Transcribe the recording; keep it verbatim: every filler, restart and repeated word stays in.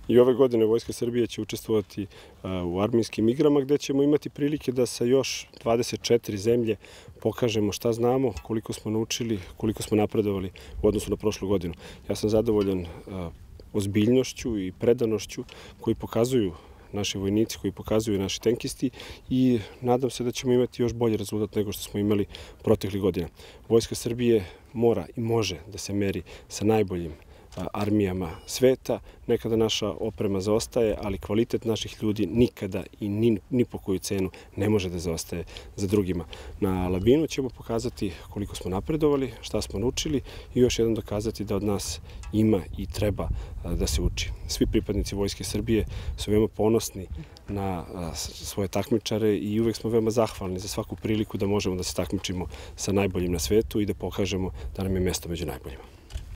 I ove godine Vojska Srbije će učestvovati u armijskim igrama gde ćemo imati prilike da sa još dvadeset četiri zemlje pokažemo šta znamo, koliko smo naučili, koliko smo napredovali u odnosu na prošlu godinu. Ja sam zadovoljan ozbiljnošću i predanošću koji pokazuju naši vojnici, koji pokazuju naši tenkisti i nadam se da ćemo imati još bolji rezultat nego što smo imali proteklih godina. Vojska Srbije mora i može da se meri sa najboljim armijama sveta. Nekada naša oprema zaostaje, ali kvalitet naših ljudi nikada i ni, ni po koju cenu ne može da zaostaje za drugima. Na Labinu ćemo pokazati koliko smo napredovali, šta smo naučili i još jednom dokazati da od nas ima i treba da se uči. Svi pripadnici Vojske Srbije su veoma ponosni na svoje takmičare i uvek smo veoma zahvalni za svaku priliku da možemo da se takmičimo sa najboljim na svetu i da pokažemo da nam je mesto među najboljima.